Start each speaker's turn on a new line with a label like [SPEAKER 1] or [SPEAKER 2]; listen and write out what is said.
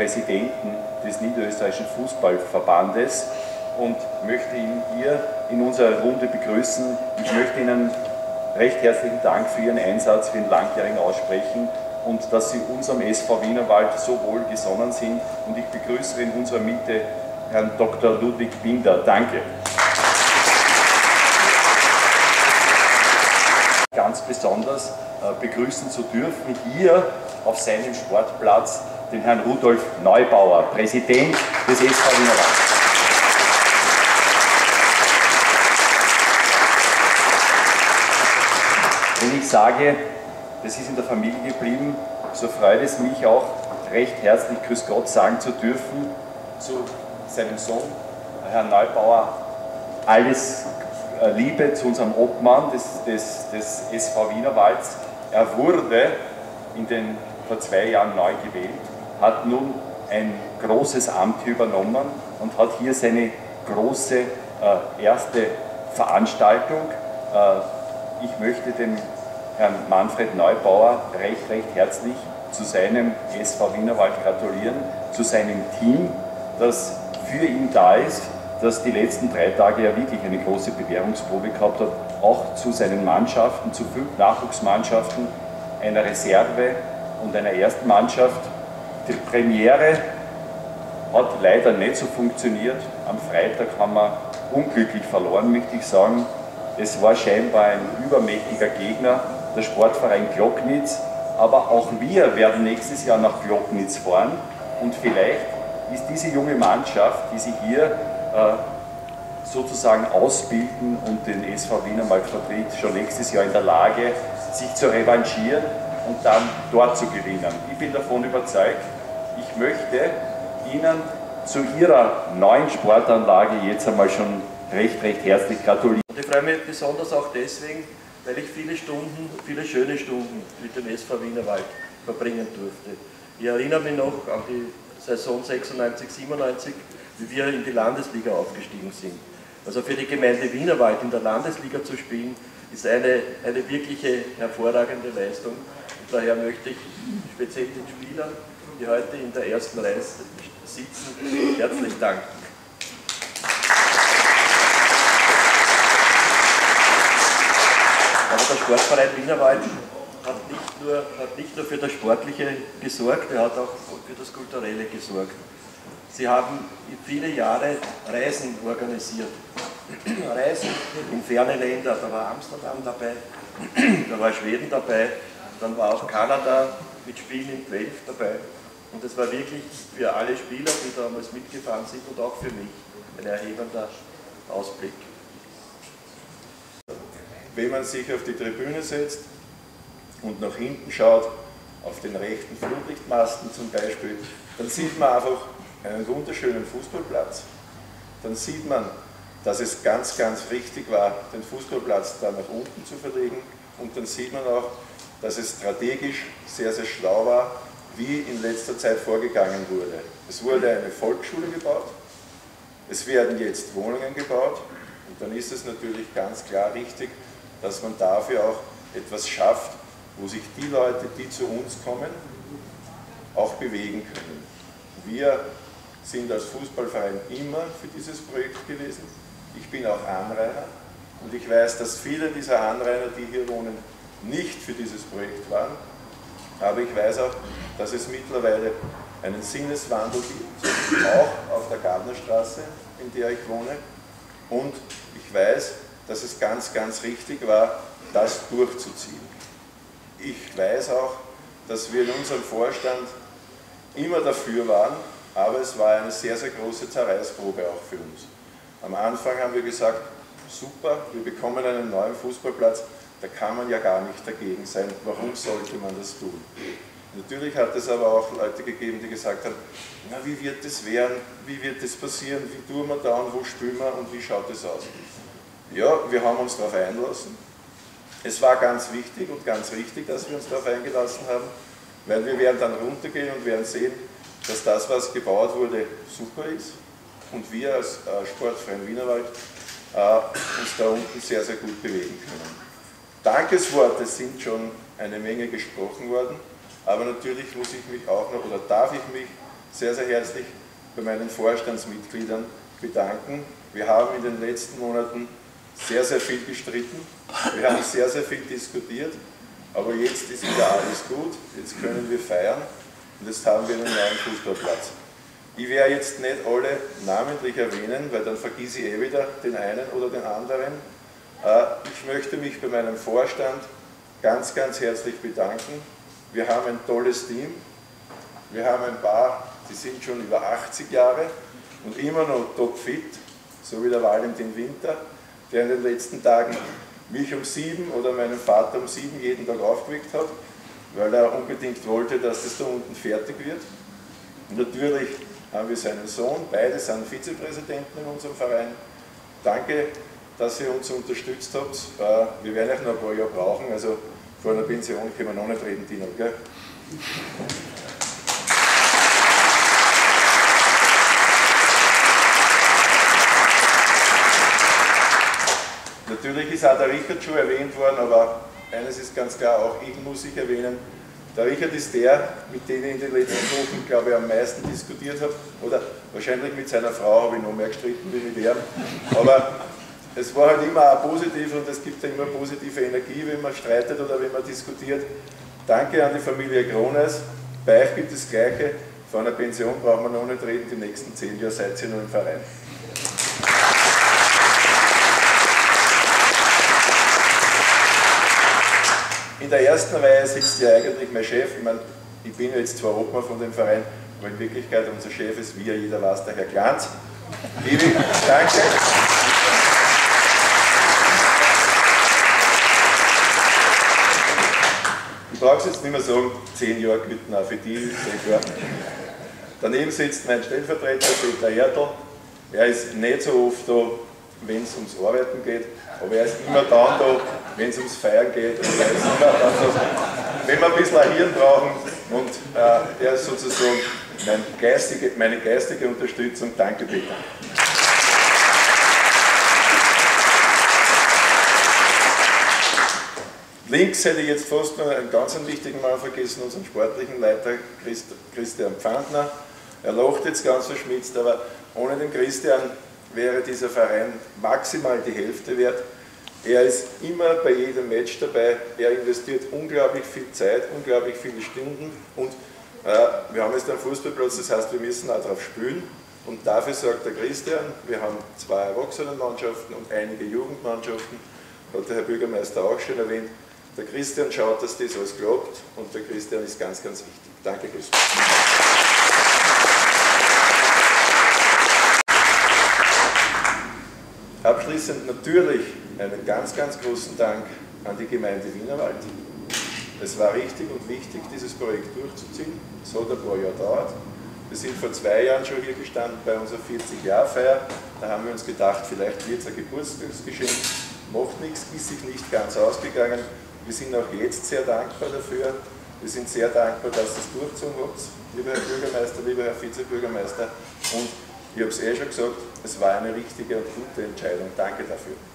[SPEAKER 1] Präsidenten des Niederösterreichischen Fußballverbandes und möchte ihn hier in unserer Runde begrüßen. Ich möchte Ihnen recht herzlichen Dank für Ihren Einsatz, für den langjährigen aussprechen und dass Sie unserem SV Wienerwald so wohlgesonnen sind. Und ich begrüße in unserer Mitte Herrn Dr. Ludwig Binder. Danke. Ganz besonders begrüßen zu dürfen hier auf seinem Sportplatz den Herrn Rudolf Neubauer, Präsident des SV Wienerwald. Wenn ich sage, das ist in der Familie geblieben, so freut es mich auch, recht herzlich Grüß Gott sagen zu dürfen zu seinem Sohn, Herrn Neubauer. Alles Liebe zu unserem Obmann des SV Wienerwalds. Er wurde vor 2 Jahren neu gewählt, hat nun ein großes Amt übernommen und hat hier seine große erste Veranstaltung. Ich möchte dem Herrn Manfred Neubauer recht herzlich zu seinem SV Wienerwald gratulieren, zu seinem Team, das für ihn da ist, das die letzten 3 Tage ja wirklich eine große Bewährungsprobe gehabt hat, auch zu seinen Mannschaften, zu 5 Nachwuchsmannschaften, einer Reserve und einer ersten Mannschaft. Die Premiere hat leider nicht so funktioniert. Am Freitag haben wir unglücklich verloren, möchte ich sagen. Es war scheinbar ein übermächtiger Gegner, der Sportverein Glocknitz, aber auch wir werden nächstes Jahr nach Glocknitz fahren und vielleicht ist diese junge Mannschaft, die sie hier sozusagen ausbilden und den SV Wienerwald vertritt, schon nächstes Jahr in der Lage, sich zu revanchieren und dann dort zu gewinnen. Ich bin davon überzeugt, ich möchte Ihnen zu Ihrer neuen Sportanlage jetzt einmal schon recht herzlich gratulieren.
[SPEAKER 2] Und ich freue mich besonders auch deswegen, weil ich viele schöne Stunden mit dem SV Wienerwald verbringen durfte. Ich erinnere mich noch an die Saison 96, 97, wie wir in die Landesliga aufgestiegen sind. Also für die Gemeinde Wienerwald in der Landesliga zu spielen, ist eine wirkliche hervorragende Leistung. Und daher möchte ich speziell den Spielern, die heute in der ersten Reihe sitzen, herzlich danken. Aber der Sportverein Wienerwald hat nicht nur für das Sportliche gesorgt, er hat auch für das Kulturelle gesorgt. Sie haben viele Jahre Reisen organisiert. Reisen in ferne Länder, da war Amsterdam dabei, da war Schweden dabei, dann war auch Kanada mit Spielen in Guelph dabei. Und es war wirklich für alle Spieler, die damals mitgefahren sind und auch für mich, ein erhebender Ausblick.
[SPEAKER 3] Wenn man sich auf die Tribüne setzt und nach hinten schaut, auf den rechten Flutlichtmasten zum Beispiel, dann sieht man einfach einen wunderschönen Fußballplatz. Dann sieht man, dass es ganz richtig war, den Fußballplatz da nach unten zu verlegen. Und dann sieht man auch, dass es strategisch sehr schlau war, wie in letzter Zeit vorgegangen wurde. Es wurde eine Volksschule gebaut, es werden jetzt Wohnungen gebaut und dann ist es natürlich ganz klar richtig, dass man dafür auch etwas schafft, wo sich die Leute, die zu uns kommen, auch bewegen können. Wir sind als Fußballverein immer für dieses Projekt gewesen. Ich bin auch Anrainer und ich weiß, dass viele dieser Anrainer, die hier wohnen, nicht für dieses Projekt waren. Aber ich weiß auch, dass es mittlerweile einen Sinneswandel gibt, auch auf der Gardnerstraße, in der ich wohne. Und ich weiß, dass es ganz richtig war, das durchzuziehen. Ich weiß auch, dass wir in unserem Vorstand immer dafür waren, aber es war eine sehr große Zerreißprobe auch für uns. Am Anfang haben wir gesagt, super, wir bekommen einen neuen Fußballplatz, da kann man ja gar nicht dagegen sein, warum sollte man das tun? Natürlich hat es aber auch Leute gegeben, die gesagt haben, na, wie wird das werden, wie wird das passieren, wie tun wir da und wo spielen wir und wie schaut das aus? Ja, wir haben uns darauf einlassen. Es war ganz wichtig und ganz richtig, dass wir uns darauf eingelassen haben, weil wir werden dann runtergehen und werden sehen, dass das, was gebaut wurde, super ist und wir als Sportverein Wienerwald uns da unten sehr gut bewegen können. Dankesworte sind schon eine Menge gesprochen worden, aber natürlich muss ich mich auch noch, oder darf ich mich sehr, sehr herzlich bei meinen Vorstandsmitgliedern bedanken. Wir haben in den letzten Monaten sehr, sehr viel gestritten, wir haben sehr, sehr viel diskutiert, aber jetzt ist wieder alles gut, jetzt können wir feiern und jetzt haben wir einen neuen Fußballplatz. Ich werde jetzt nicht alle namentlich erwähnen, weil dann vergesse ich wieder den einen oder den anderen. Ich möchte mich bei meinem Vorstand ganz, ganz herzlich bedanken. Wir haben ein tolles Team. Wir haben ein paar, die sind schon über 80 Jahre und immer noch topfit, so wie der Valentin Winter, der in den letzten Tagen mich um 7 oder meinen Vater um 7 jeden Tag aufgeweckt hat, weil er unbedingt wollte, dass das da unten fertig wird. Und natürlich haben wir seinen Sohn, beide sind Vizepräsidenten in unserem Verein. Danke, dass ihr uns unterstützt habt. Wir werden euch noch ein paar Jahre brauchen, also vor einer Pension können wir noch nicht reden, Tino, gell? Natürlich ist auch der Richard schon erwähnt worden, aber eines ist ganz klar, auch ich muss ich erwähnen. Der Richard ist der, mit dem ich in den letzten Wochen, glaube ich, am meisten diskutiert habe. Oder wahrscheinlich mit seiner Frau habe ich noch mehr gestritten wie mit ihm. Aber es war halt immer auch positiv und es gibt ja immer positive Energie, wenn man streitet oder wenn man diskutiert. Danke an die Familie Krones. Bei euch gibt es das Gleiche. Von einer Pension brauchen wir noch nicht reden. Die nächsten 10 Jahre seid ihr noch im Verein. In der ersten Reihe sitzt ja eigentlich mein Chef. Ich meine, ich bin jetzt zwar Obmann von dem Verein, aber in Wirklichkeit unser Chef ist, wie ja jeder weiß, der Herr Glanz. Liebe, danke. Ich brauche es jetzt nicht mehr sagen, 10 Jahre gelitten auch für die. Daneben sitzt mein Stellvertreter, Peter Erdl. Er ist nicht so oft da, wenn es ums Arbeiten geht, aber er ist immer dann da, wenn es ums Feiern geht. Und er ist immer dann da, wenn wir ein bisschen ein Hirn brauchen. Und er ist sozusagen meine geistige Unterstützung. Danke, Peter. Links hätte ich jetzt fast noch einen ganz wichtigen Mann vergessen, unseren sportlichen Leiter Christian Pfandner. Er lacht jetzt ganz verschmitzt, aber ohne den Christian wäre dieser Verein maximal die Hälfte wert. Er ist immer bei jedem Match dabei, er investiert unglaublich viel Zeit, unglaublich viele Stunden und wir haben jetzt einen Fußballplatz, das heißt, wir müssen auch darauf spielen und dafür sorgt der Christian. Wir haben 2 Erwachsenenmannschaften und einige Jugendmannschaften, hat der Herr Bürgermeister auch schon erwähnt. Der Christian schaut, dass das alles klappt und der Christian ist ganz, ganz wichtig. Danke, Christian. Abschließend natürlich einen ganz, ganz großen Dank an die Gemeinde Wienerwald. Es war richtig und wichtig, dieses Projekt durchzuziehen. Es hat ein paar Jahre gedauert. Wir sind vor 2 Jahren schon hier gestanden bei unserer 40-Jahr-Feier. Da haben wir uns gedacht, vielleicht wird es ein Geburtstagsgeschenk. Macht nichts, ist sich nicht ganz ausgegangen. Wir sind auch jetzt sehr dankbar dafür. Wir sind sehr dankbar, dass ihr es durchgezogen habt, lieber Herr Bürgermeister, lieber Herr Vizebürgermeister. Und ich habe es schon gesagt, es war eine richtige und gute Entscheidung. Danke dafür.